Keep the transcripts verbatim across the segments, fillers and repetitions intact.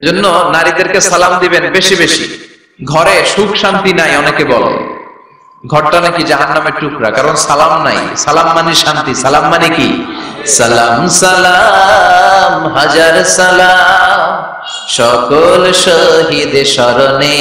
জন্য নারীদেরকে সালাম দিবেন বেশি বেশি। ঘরে সুখ শান্তি নাই, অনেকে বলে ঘরটা নাকি জাহান্নামের টুকরা, কারণ সালাম নাই। সালাম মানে শান্তি, সালাম মানে কি? সালাম সালাম হাজার সালাম সকল শহীদ স্মরণে,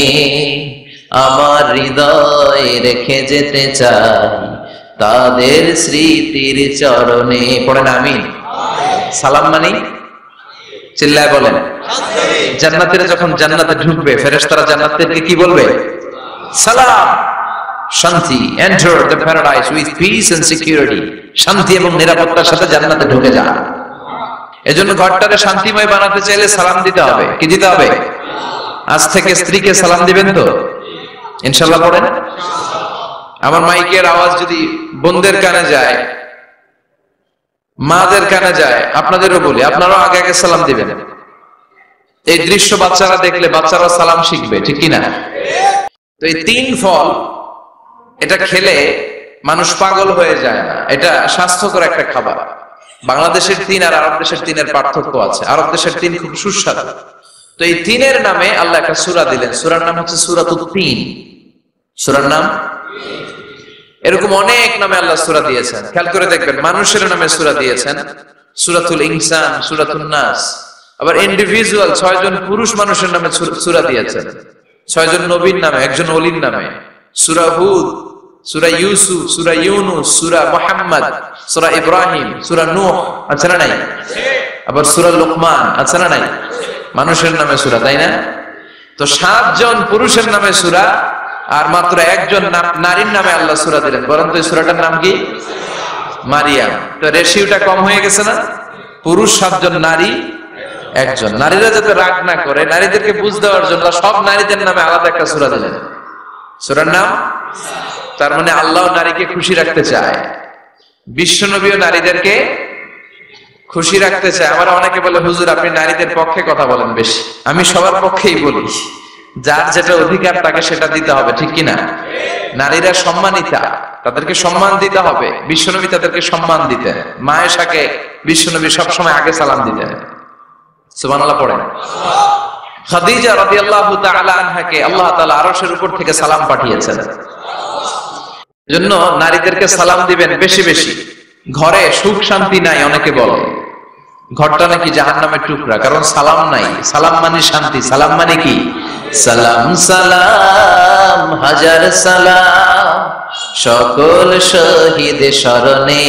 আমার হৃদয় রেখে যেতে চাই তাদের স্মৃতির চরণে। পড়েন আমিন। সালাম মানে চিল্লায় বলেন। জান্নাতীরা যখন জান্নাতে ঢুকবে, ফেরেশতারা জান্নাতীদেরকে কি বলবে? সালাম, শান্তি। Enter the paradise with peace and security. শান্তি এবং নিরাপত্তার সাথে জান্নাতে ঢুকে যান। এজন্য ঘরটাকে শান্তিময় বানাতে চাইলে সালাম দিতে হবে। কি দিতে হবে? আজ থেকে স্ত্রীকে সালাম দিবেন তো ইনশাআল্লাহ? পড়েন। আমার মাইকের আওয়াজ যদি বোনদের কানে যায়, মাদের কানে যায়, আপনাদেরও বলি, আপনারাও আগে আগে সালাম দিবেন। এই দৃশ্য বাচ্চারা দেখলে বাচ্চারাও সালাম শিখবে, ঠিক কিনা? তো এই তিন ফল, এটা খেলে মানুষ পাগল হয়ে যায় না। এটা স্বাস্থ্যকর একটা খাবার। বাংলাদেশের তিন আর আরব দেশের তিনের পার্থক্য আছে। আরব দেশের তিন খুব সুস্বাদু। তো এই তিনের নামে আল্লাহ একটা সূরা দিলেন। সূরার নাম হচ্ছে সূরাতুত তিন। সূরার নাম এরকম অনেক নামে আল্লাহ সূরা দিয়েছেন। খেয়াল করে দেখবেন, মানুষের নামে সূরা দিয়েছেন, সূরাতুল ইনসান, সূরাতুন নাস। আবার ইন্ডিভিজুয়াল ছয়জন পুরুষ মানুষের নামে সূরা দিয়েছেন, ছয়জন নবীর নামে, একজন ওলির নামে। সূরা হুদ, সূরা ইউসুফ, সূরা ইউনুস, সূরা মুহাম্মদ, সূরা ইব্রাহিম, সূরা নূহ, আছে না নাই? আবার সূরা লুকমান, আছে না নাই? মানুষের নামে সূরা, তাই না? তো সাতজন পুরুষের নামে সূরা আর মাত্র একজন নারীর নামে আল্লাহ সূরা দিলেন। বলেন তো এই সূরাটার নাম কি? মারিয়াম। তো রেশিওটা কম হয়ে গেছে না? পুরুষ সাতজন, নারী একজন। নারীরা যাতে রাগ না করে, নারীদেরকে বুঝ দেওয়ার জন্য সব নারীদের নামে আলাদা একটা সূরা দিলেন। সূরার নাম, তার মানে আল্লাহ নারীকে খুশি রাখতে চায়, বিশ্বনবীও নারীদেরকে খুশি রাখতে চায়। আমরা অনেকে বলে, হুজুর আপনি নারীদের পক্ষে কথা বলেন বেশি। আমি সবার পক্ষেই বলি, যার যেটা অধিকার তাকে সেটা দিতে হবে, ঠিক কিনা? নারীরা সম্মানিতা, তাদেরকে সম্মান দিতে হবে। বিশ্বনবী তাদেরকে সম্মান দিতেন। মায়েশাকে বিশ্বনবী সবসময় আগে সালাম দিতেন। সুবহানাল্লাহ পড়েন। খাদিজা রাদিয়াল্লাহু তাআলা আনহাকে আল্লাহ তাআলা আরশের উপর থেকে সালাম পাঠিয়েছেন। জন্য নারীদেরকে সালাম দিবেন বেশি বেশি। ঘরে সুখ শান্তি নাই, অনেকে বলে ঘরটা নাকি জাহান্নামের টুকরা, কারণ সালাম নাই। সালাম মানে শান্তি, সালাম মানে কি? সালাম সালাম হাজার সালাম সকল শহীদ স্মরণে,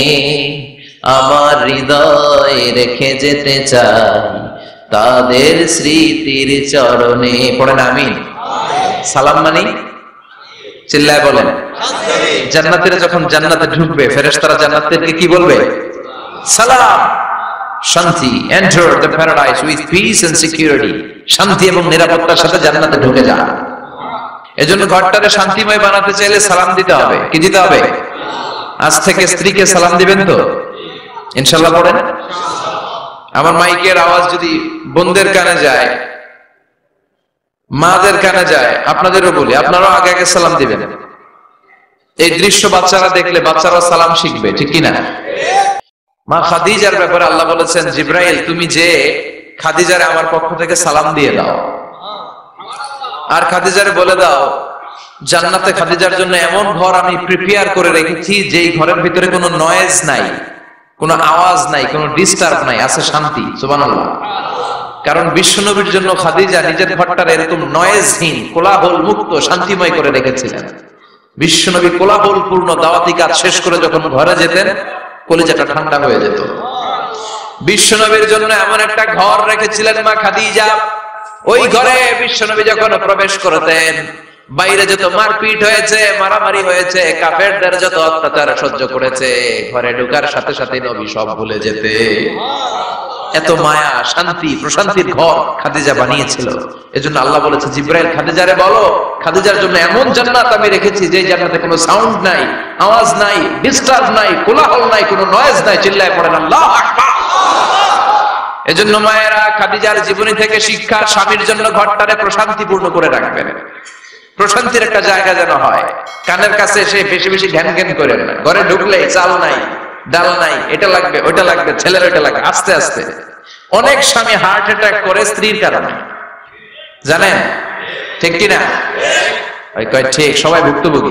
আমার হৃদয় রেখে যেতে চাই তাদের স্মৃতির চরণে। পড়েন আমিন। সালাম মানে চিল্লায় বলেন। জান্নাতীরা যখন জান্নাতে ঢুকবে, ফেরেশতারা জান্নাতীদেরকে কি বলবে? সালাম, শান্তি। Enter the paradise with peace and security. শান্তি এবং নিরাপত্তার সাথে জান্নাতে ঢুকে যান। এজন্য ঘরটাকে শান্তিময় বানাতে চাইলে সালাম দিতে হবে। কি দিতে হবে? আজ থেকে স্ত্রীকে সালাম দিবেন তো ইনশাআল্লাহ? পড়েন। আমার মাইকের আওয়াজ যদি বোনদের কানে যায়, মাদের কানে যায়, আপনাদেরও বলি, আপনারাও আগে আগে সালাম দিবেন। এই দৃশ্য বাচ্চারা দেখলে বাচ্চারাও সালাম শিখবে, ঠিক কিনা? মা খাদিজার ব্যাপারে আল্লাহ বলেছেন, জিব্রাইল তুমি যে খাদিজারে আমার পক্ষ থেকে সালাম দিয়ে দাও, আর খাদিজারে বলে দাও জান্নাতে খাদিজার জন্য এমন ঘর আমি প্রিপেয়ার করে রেখেছি যেই ঘরের ভিতরে কোনো নয়েজ নাই, কোনো আওয়াজ নাই, কোনো ডিস্টার্ব নাই, আছে শান্তি। সুবহানাল্লাহ। কারণ বিশ্বনবীর জন্য খাদিজা নিজের ঘরটার এরকম নয়েজহীন, কোলাহল মুক্ত, শান্তিময় করে রেখেছিলেন। বিশ্বনবী কোলাহল পূর্ণ দাওয়াতি কাজ শেষ করে যখন ঘরে যেতেন, কলিজাটা ঠান্ডা হয়ে যেত। বিশ্বনবীর জন্য এমন একটা ঘর রেখেছিলেন মা খাদিজা, ওই ঘরে বিশ্বনবী যখন প্রবেশ করতেন, বাইরে যত মারপিট হয়েছে, মারামারি হয়েছে, কাফেরদের যত অত্যাচার সহ্য করেছে, ঘরে ঢোকার সাথে সাথে নবী সব ভুলে যেতে। এত মায়া, শান্তি, প্রশান্তির ঘর খাদিজা বানিয়েছিল। এজন্য আল্লাহ বলেছে, জিব্রাইল খাদিজারে বলো, খাদিজার জন্য এমন জান্নাত আমি রেখেছি যে জান্নাতে কোনো সাউন্ড নাই, আওয়াজ নাই, ডিস্টার্ব নাই, কোলাহল নাই, কোনো নয়েজ নাই। চিল্লায় পড়েন আল্লাহু আকবার। এজন্য মায়েরা খাদিজার জীবনী থেকে শিক্ষা, স্বামীর জন্য ঘরটারে প্রশান্তিপূর্ণ করে রাখবেন। প্রশান্তির একটা জায়গা যেন হয়। কানের কাছে এসে বেশি বেশি ঘ্যান ঘ্যান করেন না। ঘরে ঢুকলে চাল নাই, ডাল নাই, এটা লাগবে, ওইটা লাগবে, ছেলের ওইটা লাগবে, আস্তে আস্তে অনেক স্বামী হার্ট অ্যাটাক করে স্ত্রীর কারণে, জানেন ঠিক কিনা? ঠিক, সবাই ভুক্তভোগী,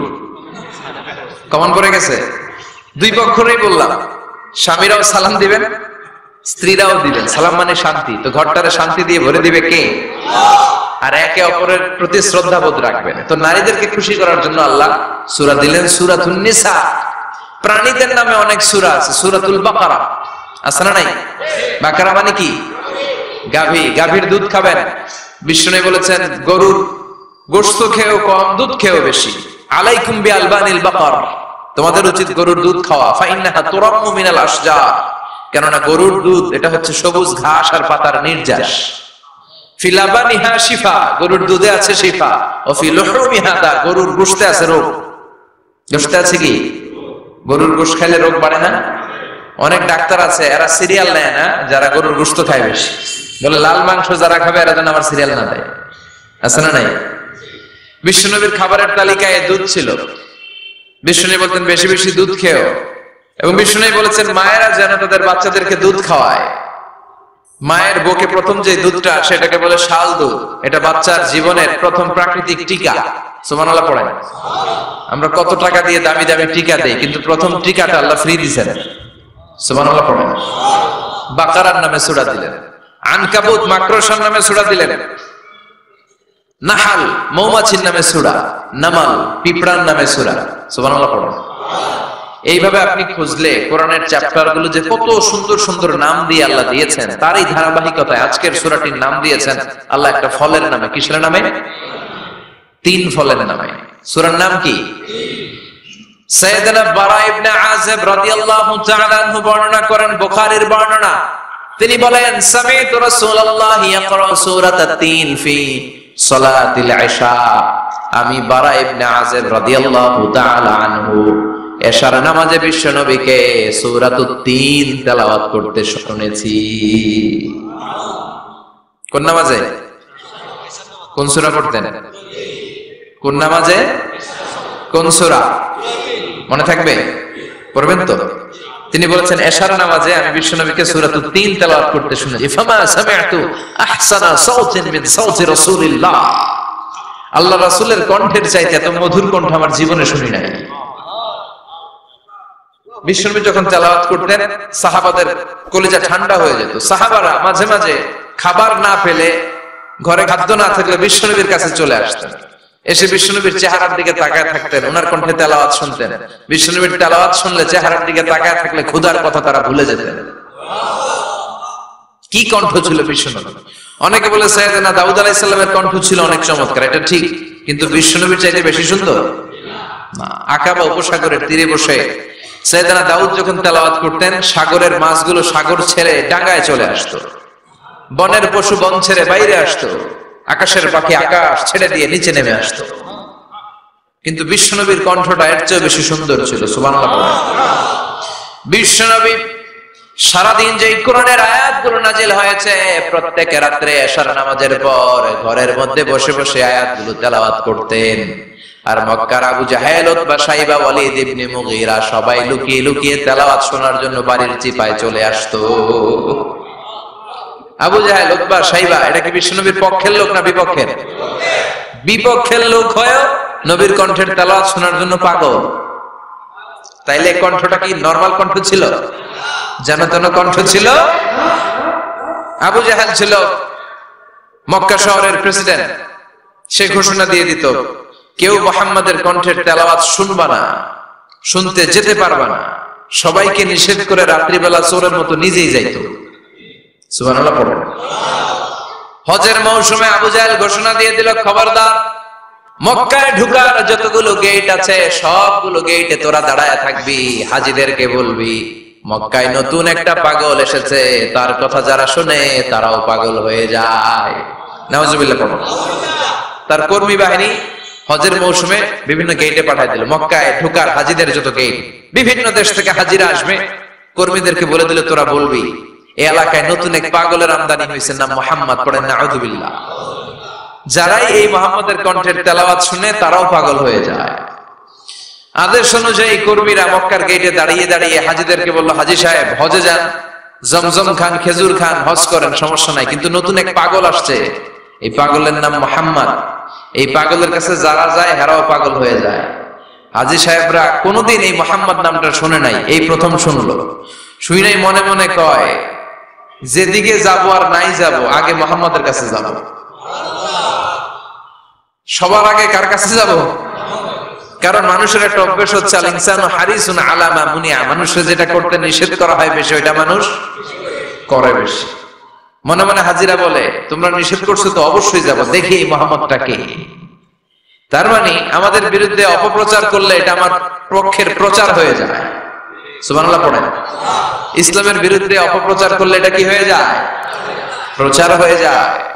কমন করে গেছে। দুই পক্ষেরই বললাম, স্বামীরাও সালাম দিবেন, স্ত্রীরাও দিবেন। সালাম মানে শান্তি, তো ঘরটারে শান্তি দিয়ে ভরে দিবে কে? আর একে অপরের প্রতি শ্রদ্ধা বোধ রাখবেন। তো নারীদেরকে খুশি করার জন্য আল্লাহ সূরা দিলেন, সূরাতুন নিসা। প্রাণীদের নামে অনেক সূরা আছে, সূরাতুল বাকারা আছে না নাই? বাকারা মানে কি? গাভী, গাভীর দুধ খাবেন। বিষ্ণু বলেছেন গরুর গোশত খেয়েও কম, দুধ খেয়েও বেশি। আলাইকুম বিআলবানিল বাকার, তোমাদের উচিত গরুর দুধ খাওয়া। ফাইন্নাহা তুরাম্মু মিনাল আশজার, কেননা গরুর দুধ এটা হচ্ছে সবুজ ঘাস আর পাতার নির্যাস। ফি লাবানিহা শিফা, গরুর দুধে আছে শিফা। ও ফি লুহুমিহা দা, গরুর গোশতে আছে রোগ। গোশতে আছে কি? গরুর গোশত খেলে রোগ বাড়ে না? অনেক ডাক্তার আছে এরা সিরিয়াল নেয় না, যারা গরুর গোশত খায় বেশি, বলে লাল মাংস যারা খাবে এরা যেন আমার সিরিয়াল না দেয়। আছে না নাই? বিশ্বনবীর খাবারের তালিকায় দুধ ছিল। বিষ্ণু বলতেন বেশি বেশি দুধ খেও, এবং বিষ্ণু বলেছেন মায়েরা যেন তাদের বাচ্চাদেরকে দুধ খাওয়ায়। মায়ের বুকে প্রথম যে দুধটা সেটাকে বলে শাল দুধ, এটা বাচ্চার জীবনের প্রথম প্রাকৃতিক টিকা। সুবহানাল্লাহ পড়েন। আমরা কত টাকা দিয়ে দামি দামি টিকা দেই, কিন্তু প্রথম টিকাটা আল্লাহ ফ্রি দিয়েছেন। সুবহানাল্লাহ পড়েন। বাকারার নামে সূরা দিলেন, আনকাবুত মাকড়সার নামে সূরা দিলেন, নাহাল মৌমাছির নামে সূরা, নামাল পিঁপড়ার নামে সূরা। সুবহানাল্লাহ পড়েন। এইভাবে আপনি খুঁজলে কোরআনের চ্যাপ্টার গুলো যে কত সুন্দর সুন্দর নাম দিয়ে আল্লাহ দিয়েছেন, তারই ধারাবাহিকতায় আজকের সূরাটির নাম দিয়েছেন আল্লাহ একটা ফলের নামে। কিসের নামে? তিন ফলের নামে। সূরার নাম কি? সাইয়েদনা বারা ইবনে আযিব রাদিয়াল্লাহু তাআলা আনহু বর্ণনা করেন, বুখারীর বর্ণনা। তিনি বলেন সামি'তু রাসূলুল্লাহ ইয়াকরা সূরাতাত তিন ফি সালাতিল ইশা, আমি বারা ইবনে আযিব রাদিয়াল্লাহু তাআলা আনহু এশার নামাজে বিশ্ব নবীকে সূরাতুত তিন তেলাওয়াত করতে শুনেছি। কোন নামাজে? কোন সূরা পড়তেন? কোন নামাজে? কোন সূরা? মনে থাকবে? পড়বেন তো? তিনি বলেছেন এশার নামাজে আমি বিশ্ব নবীকে সূরাতুত তিন তেলাওয়াত করতে শুনেছি। ফামা সামি'তু আহসানা সাওতিন মিন সাওতি রাসূলিল্লাহ, আল্লাহ রাসূলের কণ্ঠের চাইতে এত মধুর কণ্ঠ আমার জীবনে শুনি নাই। বিশ্বনবী যখন তেলাওয়াত করতেন সাহাবাদের কলিজা ঠান্ডা হয়ে যেত। সাহাবারা মাঝে মাঝে খাবার না পেলে, ঘরে খাদ্য না থাকলে বিশ্বনবীর কাছে চলে আসতেন, এসে বিশ্বনবীর চেহারার দিকে তাকায় থাকতেন, ওনার কণ্ঠে তেলাওয়াত শুনতেন। বিশ্বনবীর তেলাওয়াত শুনলে চেহারার দিকে তাকায় থাকলে ক্ষুধার কথা তারা ভুলে যেতেন। কি কণ্ঠ ছিল বিশ্বনবীর! অনেকে বলে সাইয়েদনা দাউদ আলাইহিস সালামের কণ্ঠ ছিল অনেক চমৎকার, এটা ঠিক, কিন্তু বিশ্বনবীর চাইতে বেশি সুন্দর না। আকাবা উপসাগরের তীরে বসে সাইয়েদনা দাউদ যখন তেলাওয়াত করতেন, সাগরের মাছগুলো সাগর ছেড়ে ডাঙায় চলে আসতো, বনের পশু বন ছেড়ে বাইরে আসতো, আকাশের পাখি আকাশ ছেড়ে দিয়ে নিচে নেমে আসতো। কিন্তু বিশ্বনবীর কণ্ঠটা এর চেয়ে বেশি সুন্দর ছিল। সুবহানাল্লাহ। বিশ্বনবী সারাদিন যে কোরআনের আয়াতগুলো নাজিল হয়েছে, প্রত্যেক রাত্রে এশার নামাজের পর ঘরের মধ্যে বসে বসে আয়াতগুলো তেলাওয়াত করতেন। আর মক্কার আবু জাহেল, উতবা, শাইবা, ওয়ালিদ ইবনে মুগীরা সবাই লুকিয়ে লুকিয়ে তেলাওয়াত শোনার জন্য বাড়ির চিপায় চলে আসতো। আবু জাহেল, উতবা, শাইবা এটা কি বিশ্বনবীর পক্ষের লোক না বিপক্ষের? বিপক্ষের লোক হয়েও নবীর কণ্ঠের তেলাওয়াত শোনার জন্য পাগল। তাইলে কণ্ঠটা কি নরমাল কণ্ঠ ছিল? যেন তেন কণ্ঠ ছিল? আবু জাহেল ছিল মক্কা শহরের প্রেসিডেন্ট, সে ঘোষণা দিয়ে দিত কেউ মুহাম্মাদের কণ্ঠের তেলাওয়াত শুনবা না, শুনতে যেতে পারবা না। সবাইকে নিষেধ করে রাত্রিবেলা চোরের মতো নিজেই যাইতো। সুবহানাল্লাহ পড়েন। হজের মৌসুমে আবু জাহেল ঘোষণা দিয়ে দিল, খবরদার, মক্কায় ঢুকার যতগুলো গেট আছে সবগুলো গেটে তোরা দাঁড়ায় থাকবি, হাজীদেরকে বলবি মক্কায় নতুন একটা পাগল এসেছে, তার কথা যারা শুনে তারাও পাগল হয়ে যায়। নাউজুবিল্লাহ পড়ো। তার কর্মী বাহিনী হজের মৌসুমে বিভিন্ন গেটে পাঠায় দিল, মক্কায় ঢুকার হাজীদের যত গেট, বিভিন্ন দেশ থেকে হাজীরা আসবে, কর্মীদেরকে বলে দিল তোরা বলবি এই এলাকায় নতুন এক পাগলের আমদানি হয়েছে, নাম মুহাম্মদ। পড়েন নাউযুবিল্লাহ। যারাই এই মুহাম্মাদের কণ্ঠের তেলাওয়াত শুনে তারাও পাগল হয়ে যায়। আদেশ অনুযায়ী কর্মীরা মক্কার গেটে দাঁড়িয়ে দাঁড়িয়ে হাজীদেরকে বলল, হাজী সাহেব হজে যান, জমজম খান, খেজুর খান, হজ করেন, সমস্যা নাই। কিন্তু নতুন এক পাগল আসছে, এই পাগলের নাম মোহাম্মদ। এই পাগলের কাছে যারা যায় হেরাও পাগল হয়ে যায়। হাজী সাহেবরা কোনোদিন এই মোহাম্মদ নামটা শুনে নাই, এই প্রথম শুনলো। শুই নাই, মনে মনে কয় যেদিকে যাব আর নাই যাব, আগে মোহাম্মদের কাছে যাব। সবার আগে কার কাছে যাব? কারণ মানুষের একটা অভ্যাস হচ্ছে আল ইনসানু হারিসুন আলা মা মুনিয়া, মানুষের যেটা করতে নিষেধ করা হয় বেশি, ওইটা মানুষ করে বেশি। মনে মনে হাজিরা বলে, তোমরা নিষেধ করছো তো অবশ্যই যাব, দেখি এই মোহাম্মদটা কে। তার মানে আমাদের বিরুদ্ধে অপপ্রচার করলে এটা আমার পক্ষের প্রচার হয়ে যায়। সুবহানাল্লাহ পড়েন। ইসলামের বিরুদ্ধে অপপ্রচার করলে এটা কি হয়ে যায়? প্রচার হয়ে যায়।